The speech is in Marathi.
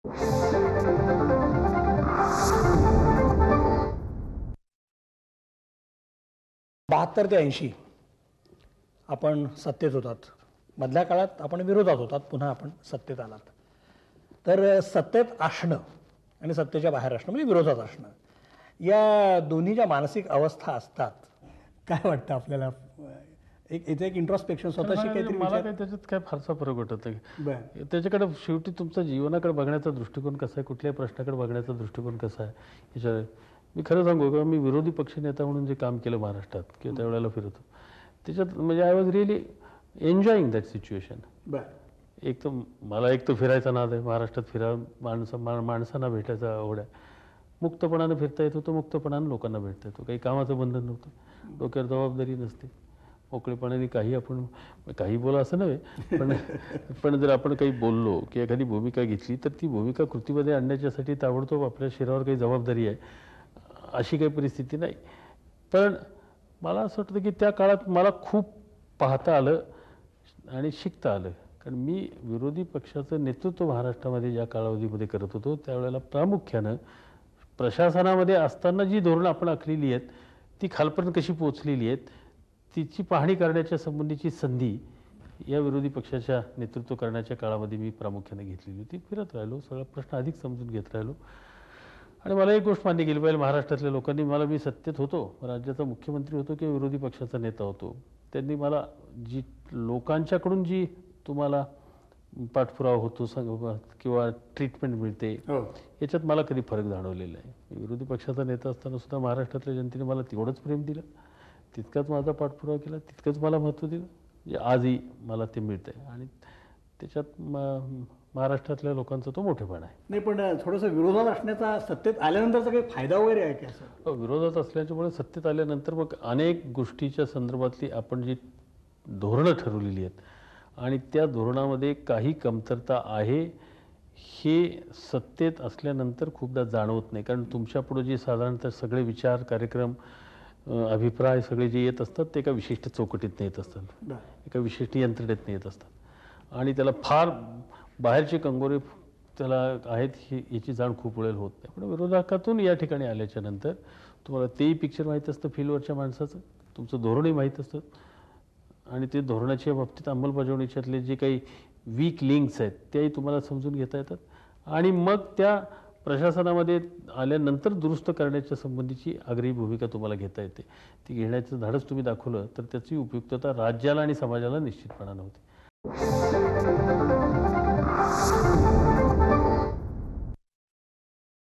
72 ते 80 आपण सत्तेत होतात, मधल्या काळात आपण विरोधात होतात, पुन्हा आपण सत्तेत आलात. तर सत्तेत असणं आणि सत्तेच्या बाहेर असणं म्हणजे विरोधात असणं, या दोन्ही मानसिक अवस्था असतात. काय वाटतं आपल्याला? इथे एक इंट्रोस्पेक्शन, स्वतःशी काहीतरी मला काही त्याच्यात काय फारसा फरक वाटत नाही. त्याच्याकडे शेवटी तुमचा जीवनाकडे बघण्याचा दृष्टिकोन कसा आहे, कुठल्याही प्रश्नाकडे बघण्याचा दृष्टिकोन कसा आहे याच्यावर. मी खरं सांगू का, मी विरोधी पक्षनेता म्हणून जे काम केलं महाराष्ट्रात किंवा त्यावेळेला फिरतो त्याच्यात म्हणजे I was really enjoying that situation. एक तर फिरायचा नाद आहे, महाराष्ट्रात माणसांना भेटायचा आवड आहे, मुक्तपणानं फिरता येत होतं, मुक्तपणानं लोकांना भेटता येतो, काही कामाचं बंधन नव्हतं, डोक्यावर जबाबदारी नसते, मोकळेपणाने काही बोला असं नव्हे, पण जर आपण काही बोललो की एखादी भूमिका घेतली तर ती भूमिका कृतीमध्ये आणण्याच्यासाठी ताबडतोब आपल्या शरीरावर काही जबाबदारी आहे, अशी काही परिस्थिती नाही. पण मला असं वाटतं की त्या काळात मला खूप पाहता आलं आणि शिकता आलं. कारण मी विरोधी पक्षाचं नेतृत्व महाराष्ट्रामध्ये ज्या कालावधीमध्ये करत होतो त्यावेळेला प्रामुख्यानं प्रशासनामध्ये असताना जी धोरणं आपण आखलेली आहेत ती खालपर्यंत कशी पोचलेली आहेत तिची पाहणी करण्याच्या संबंधीची संधी या विरोधी पक्षाच्या नेतृत्व करण्याच्या काळामध्ये मी प्रामुख्याने घेतलेली होती. फिरत राहिलो, सगळा प्रश्न अधिक समजून घेत राहिलो. आणि मला एक गोष्ट मान्य केली पाहिजे, महाराष्ट्रातल्या लोकांनी मला, मी सत्तेत होतो, राज्याचा मुख्यमंत्री होतो किंवा विरोधी पक्षाचा नेता होतो, त्यांनी मला जी लोकांच्याकडून जी तुम्हाला पाठपुरावा होतो किंवा ट्रीटमेंट मिळते याच्यात मला कधी फरक जाणवलेला आहे. विरोधी पक्षाचा नेता असताना सुद्धा महाराष्ट्रातल्या जनतेने मला तेवढंच प्रेम दिलं, तितकाच माझा पाठपुरावा केला, तितकंच मला महत्त्व दिलं, जे आजही मला ते मिळतं आहे. आणि त्याच्यात महाराष्ट्रातल्या लोकांचा तो मोठेपणा आहे. नाही, पण थोडंसं विरोधात असण्याचा सत्तेत आल्यानंतरचा काही फायदा वगैरे आहे की असं? विरोधात असल्याच्यामुळे सत्तेत आल्यानंतर मग अनेक गोष्टीच्या संदर्भातली आपण जी धोरणं ठरवलेली आहेत आणि त्या धोरणामध्ये काही कमतरता आहे हे सत्तेत असल्यानंतर खूपदा जाणवत नाही. कारण तुमच्यापुढे जे साधारणतः सगळे विचार, कार्यक्रम, अभिप्राय सगळे जे येत असतात ते एका विशिष्ट चौकटीत येत असतात, एका विशिष्ट यंत्रणेत येत असतात आणि त्याला फार बाहेरचे कंगोरे त्याला आहेत याची जाण खूप वेळेला होत नाही. पण विरोधकातून या ठिकाणी आल्याच्या नंतर तुम्हाला तेही पिक्चर माहीत असतं, फील्डवरच्या माणसाचं, तुमचं धोरणही माहीत असतं आणि ते धोरणाच्या बाबतीत अंमलबजावणीच्यातले जे काही वीक लिंक्स आहेत तेही तुम्हाला समजून घेता येतात आणि मग त्या प्रशासनामध्ये आल्यानंतर दुरुस्त करण्याच्या संबंधीची आग्रही भूमिका तुम्हाला घेता येते. ती घेण्याचं धाडस तुम्ही दाखवलं तर त्याची उपयुक्तता राज्याला आणि समाजाला निश्चितपणानं होते.